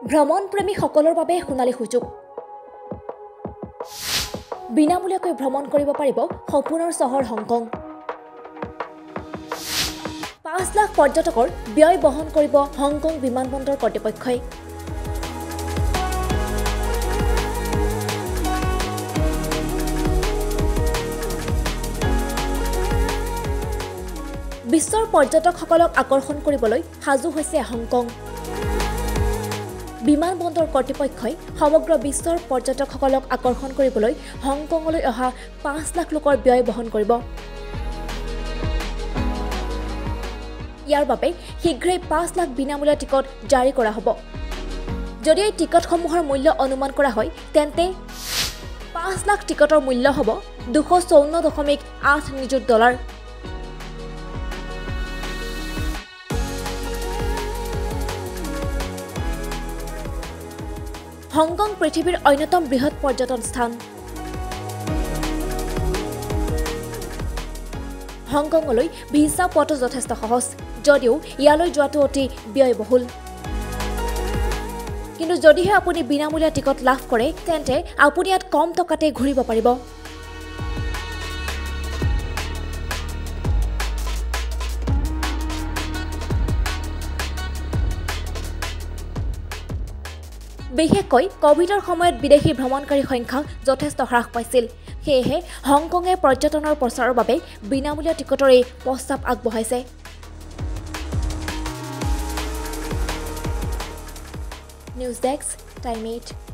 ভ্ৰমণপ্ৰেমীসকলৰ বাবে সোণালী সুযোগ বিনামূলীয়াকৈ ভ্ৰমণ কৰিব পাৰিব সপোনৰ চহৰ হংকং ৫ লাখ পৰ্যটকৰ ব্যয় বহন কৰিব হংকং বিমানবন্দৰ কৰ্তৃপক্ষই বিশ্বৰ পৰ্যটকসকলক আকৰ্ষণ কৰিবলৈ সাজু হৈছে হংকং বিমানবন্দৰ কৰ্তৃপক্ষই সমগ্ৰ বিশ্বৰ পৰ্যটকসকলক আকৰ্ষণ কৰিবলৈ হংকংলৈ অহা ৫ লাখ লোকৰ ব্যয় বহন কৰিব ইয়াৰ বাবে শীঘ্ৰেই ৫ লাখ বিনামূলীয়া টিকট জাৰি কৰা হ'ব যদি এই টিকটসমূহৰ মূল্য অনুমান কৰা হয় তেন্তে ৫ লাখ টিকটৰ মূল্য হ'ব $254.8 নিযুত হংকং পৃথিৱীৰ অন্যতম বৃহৎ পৰ্যটন স্থান হংকংলৈ ভিছা পোৱাটো যথেষ্ট সহজ যদিও ইয়ালৈ যোৱাটো অতি ব্যয়বহুল কিন্তু যদিহে আপুনি বিনামূলীয়া টিকট লাভ কৰে তেন্তে আপুনি ইয়াত কম টকাতে ঘূৰিব পাৰিব বিশেষকৈ কোভিডৰ সময়ত বিদেশী ভ্ৰমণকাৰীৰ সংখ্যা যথেষ্ট হ্ৰাস পাইছিল সেয়েহে হংকঙে পৰ্যটনৰ প্ৰচাৰৰ বাবে বিনামূলীয়া টিকটৰ এই প্ৰস্তাৱ আগবঢ়াইছে নিউজ ডেস্ক টাইম 8